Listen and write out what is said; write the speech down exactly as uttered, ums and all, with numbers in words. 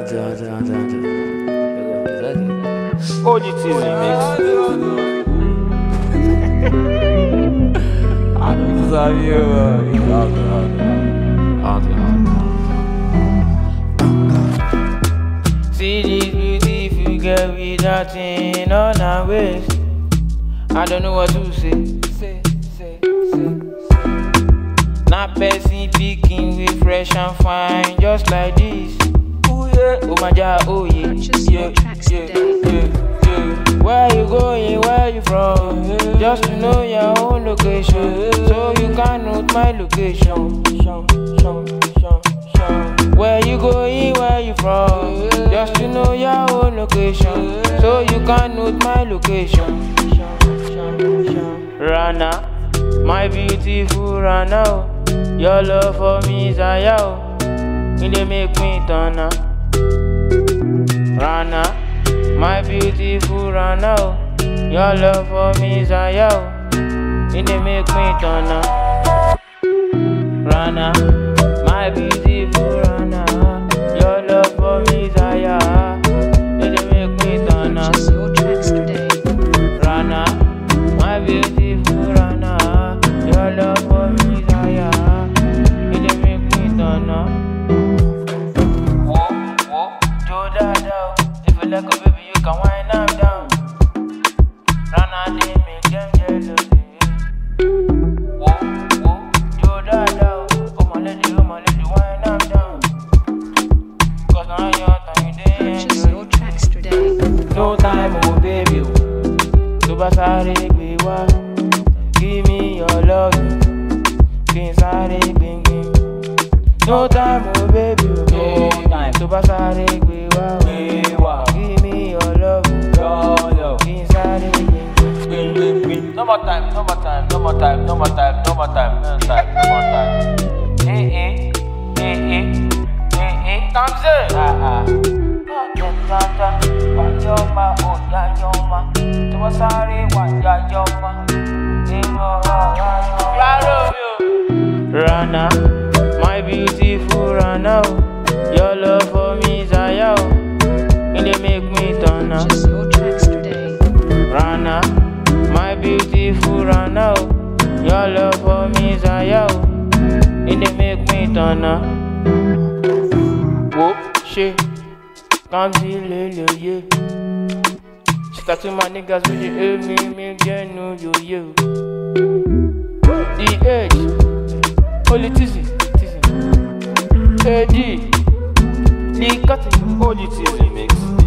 O G T remix. I don't sabia, mano. See this beautiful girl with that thing on her waist. I don't know what to say. Say, say, say. Now person picking with fresh and fine, just like this. Oh yeah, oh my god, oh yeah, yeah, yeah, yeah, yeah. Where you going? Where you from? Just to know your own location, so you can note my location. Where you going? Where you from? Just to know your own location, so you can note my location. Rana, my beautiful Rana, your love for me is a yow. It dey make me turn up. Rana, my beautiful Rana, your love for me is a yow. It dey make me turn up. Rana, my beautiful Rana, your love for me is a yow. It dey make me turn up. Rana, my beautiful Rana, your love for me is a yow. It dey make me turn up. If you like a baby, you can wind up down. Rana, they make them jealous. Whoa, whoa, do that down. Oh my lady, oh my lady, wind up down. Cause now your time, you Purchase your tracks today. no time, oh baby. Subasare gbewa, give me your love. Kinsare gbengben. No time, oh baby. No time. Subasare gbewa. Give me your love, Your love. inside the Win, win, win. No more time, no more time, no more time, no more time, no more time, no more time, no more time. eh eh, eh eh, eh eh, come say, ah ah. Janta, wanyoma, oh yanyoma, tubasari wanyoma, imo claro you. Rana, my beautiful Rana, your love for me is a yow. It dey make me turn up. Purchase your tracks today. Rana, my beautiful Rana, your love for me is a yow. It dey make me turn up. Whoop, shit, come see Lele, yeah. She talk to my niggas with the help me, me get know you, you. The edge, holy tizzy, tizzy. A D, the cutting. O G T remix.